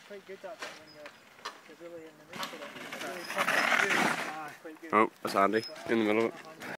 quite good that thing when you're really in the mix of it. It's really tough to do. Oh, that's Andy in the middle of it.